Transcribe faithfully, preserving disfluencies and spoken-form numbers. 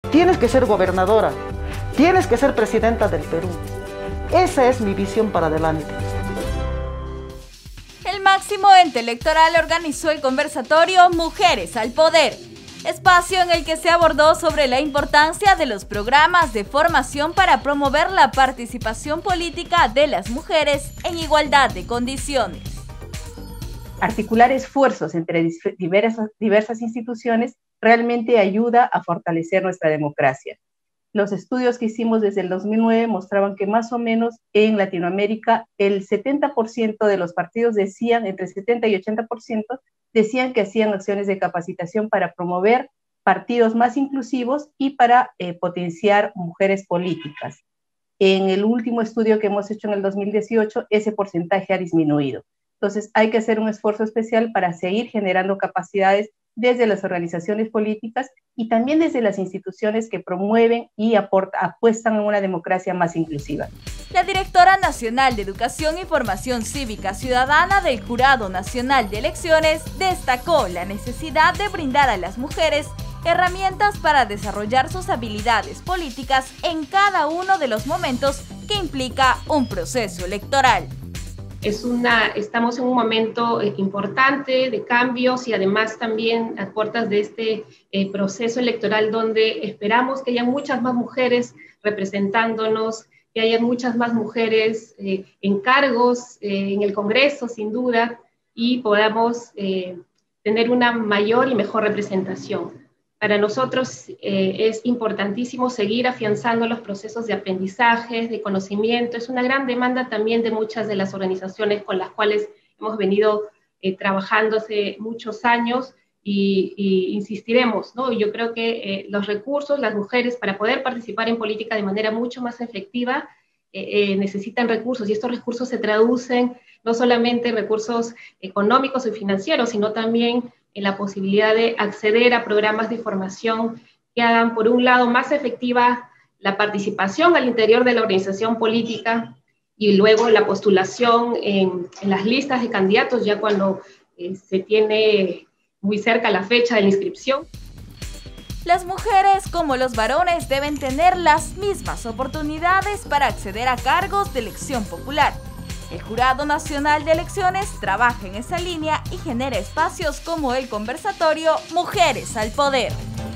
tienes que ser gobernadora, tienes que ser presidenta del Perú. Esa es mi visión para adelante. El máximo ente electoral organizó el conversatorio Mujeres al Poder, espacio en el que se abordó sobre la importancia de los programas de formación para promover la participación política de las mujeres en igualdad de condiciones. Articular esfuerzos entre diversas, diversas instituciones realmente ayuda a fortalecer nuestra democracia. Los estudios que hicimos desde el dos mil nueve mostraban que más o menos en Latinoamérica el setenta por ciento de los partidos decían, entre setenta y ochenta por ciento, decían que hacían acciones de capacitación para promover partidos más inclusivos y para eh, potenciar mujeres políticas. En el último estudio que hemos hecho en el dos mil dieciocho, ese porcentaje ha disminuido. Entonces hay que hacer un esfuerzo especial para seguir generando capacidades desde las organizaciones políticas y también desde las instituciones que promueven y aporta, apuestan a una democracia más inclusiva. La directora nacional de Educación y Formación Cívica Ciudadana del Jurado Nacional de Elecciones destacó la necesidad de brindar a las mujeres herramientas para desarrollar sus habilidades políticas en cada uno de los momentos que implica un proceso electoral. Es una, estamos en un momento eh, importante de cambios y además también a puertas de este eh, proceso electoral donde esperamos que haya muchas más mujeres representándonos, que haya muchas más mujeres eh, en cargos eh, en el Congreso, sin duda, y podamos eh, tener una mayor y mejor representación. Para nosotros eh, es importantísimo seguir afianzando los procesos de aprendizaje, de conocimiento. Es una gran demanda también de muchas de las organizaciones con las cuales hemos venido eh, trabajando hace muchos años y, y insistiremos, ¿no? Yo creo que eh, los recursos, las mujeres, para poder participar en política de manera mucho más efectiva, eh, eh, necesitan recursos y estos recursos se traducen no solamente en recursos económicos y financieros, sino también en la posibilidad de acceder a programas de formación que hagan, por un lado, más efectiva la participación al interior de la organización política y luego la postulación en, en las listas de candidatos ya cuando eh, se tiene muy cerca la fecha de la inscripción. Las mujeres como los varones deben tener las mismas oportunidades para acceder a cargos de elección popular. El Jurado Nacional de Elecciones trabaja en esa línea y genera espacios como el conversatorio Mujeres al Poder.